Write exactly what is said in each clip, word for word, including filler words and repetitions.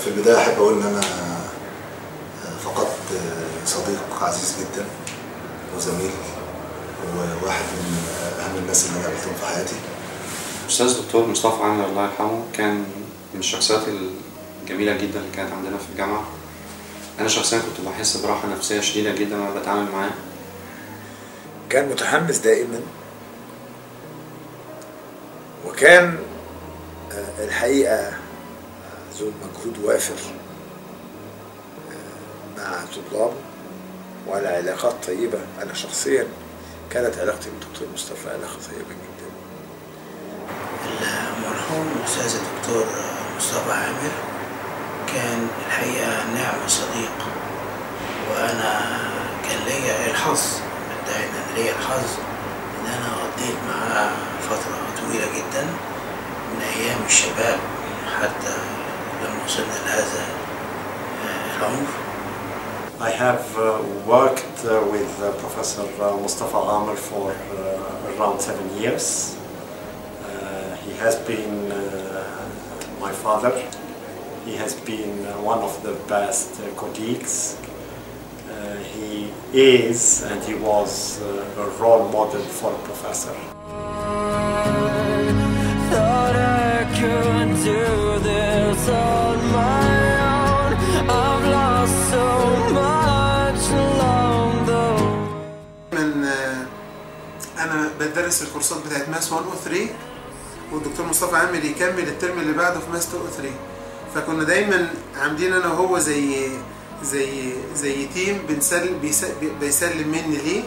البداية أحب أقول إن أنا فقدت صديق عزيز جدا وزميل وواحد من أهم الناس اللي أنا قابلتهم في حياتي. الأستاذ دكتور مصطفى عامر الله يرحمه كان من الشخصيات الجميلة جدا اللي كانت عندنا في الجامعة. أنا شخصيا كنت بحس براحة نفسية شديدة جدا وأنا بتعامل معاه. كان متحمس دائما، وكان الحقيقة ذو مجهود وافر مع طلابه وعلى علاقات طيبة. أنا شخصيا كانت علاقتي بالدكتور مصطفى علاقة طيبة جدا. المرحوم الأستاذ الدكتور مصطفى عامر كان الحقيقة نعم صديق، وأنا كان ليا الحظ، بدعي إن ليا الحظ إن أنا قضيت معاه فترة طويلة جدا من أيام الشباب حتى لما وصلنا لهذا العمر. I have uh, worked uh, with uh, Professor uh, Mostafa Amer for uh, around seven years. Uh, he has been uh, my father. He has been uh, one of the best uh, colleagues. Uh, he is and he was uh, a role model for a professor. Thought I could do this on my own. I've lost so much along the way. من أنا بدرس الكورسات بتاعت ماس واحد و ثلاثة، والدكتور مصطفى عامر يكمل الترم اللي بعده في ماس اتنين و ثلاثة، فكنا دايما عاملين أنا وهو زي زي زي تيم بنسلم بيسلم مني ليه،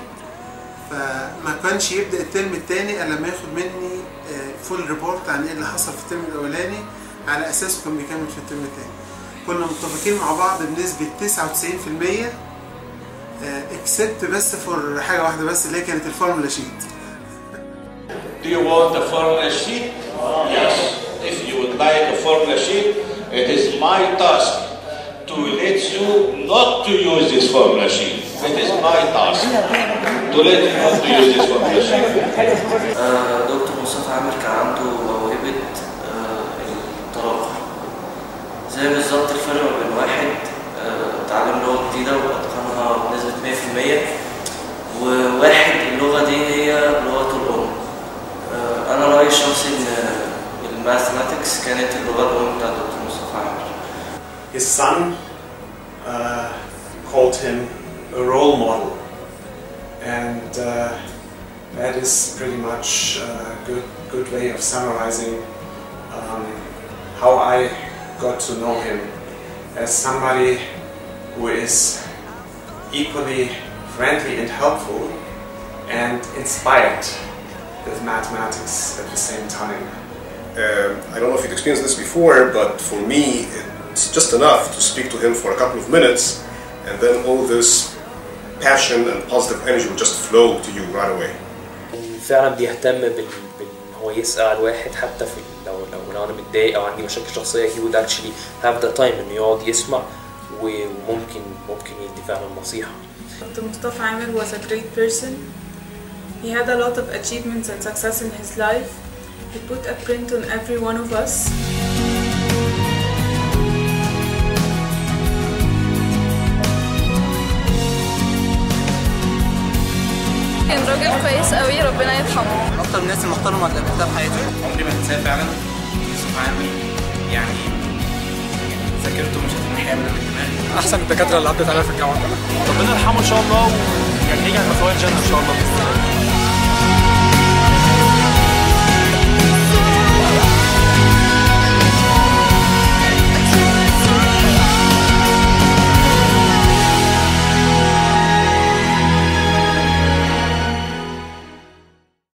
فما كانش يبدأ الترم الثاني إلا لما ياخد مني فول ريبورت عن ايه اللي حصل في الترم الاولاني، على اساسه كان بيكمل في الترم الثاني. كنا متفقين مع بعض بنسبه تسعة وتسعين في المية اكسبت بس فور حاجه واحده بس اللي هي كانت الفورمولا شيت. Do you want a formula sheet? Yes. If you would like a formula sheet, it is my task to let you not to use this formula sheet. It is my task to let you not to use this formula sheet. دكتور مصطفى عامر كان عنده موهبة الطلاق، زي بالظبط الفرق ما بين واحد اتعلم لغة جديدة واتقنها بنسبة مية في المية وواحد اللغة دي هي لغته الأم. أنا رأيي الشخصي إن الماثماتكس كانت اللغة الأم بتاعت دكتور مصطفى عامر. His son uh, called him a role model, and uh, that is pretty much a good, good way of summarizing um, how I got to know him as somebody who is equally friendly and helpful and inspired with mathematics at the same time. Uh, I don't know if you'd experienced this before, but for me it's just enough to speak to him for a couple of minutes, and then all this passion and positive energy will just flow to you right away. فعلا بيهتم بال هو يسأل واحد حتى في لو لو لو انا متضايق او عندي مشاكل شخصيه he would actually have the time انه يقعد يسمع وممكن ممكن يدي فعلا نصيحه. دكتور مصطفى عامر was a great person. He had a lot of achievements and success in his life. He put a print on every one of us. كان راجل كويس قوي، ربنا يرحمه. من اكتر الناس المحترمه اللي قابلتها في حياتي. عمري ما هنساه فعلا. مصطفى عامر يعني ذاكرته مش هتمحيها من دماغي. احسن الدكاتره اللي عدت عليها في الجامعه. ربنا يرحمه ان شاء الله، ويعني يجعل مثواه الجنه ان شاء الله.